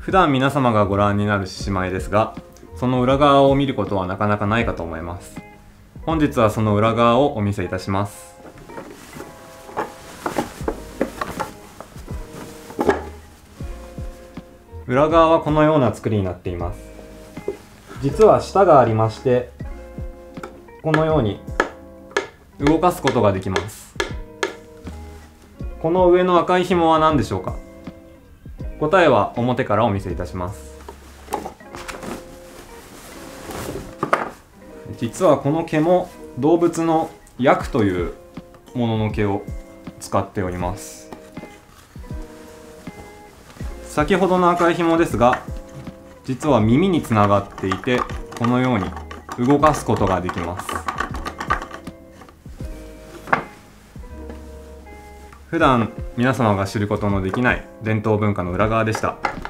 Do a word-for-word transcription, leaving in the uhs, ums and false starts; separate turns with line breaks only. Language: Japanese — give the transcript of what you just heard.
普段皆様がご覧になる獅子舞ですが、その裏側を見ることはなかなかないかと思います。本日はその裏側をお見せいたします。裏側はこのような作りになっています。実は舌がありまして、このように動かすことができます。この上の赤い紐は何でしょうか？答えは表からお見せいたします。実はこの毛も動物のヤクというものの毛を使っております。先ほどの赤い紐ですが、実は耳につながっていて、このように動かすことができます。普段皆様が知ることのできない伝統文化の裏側でした。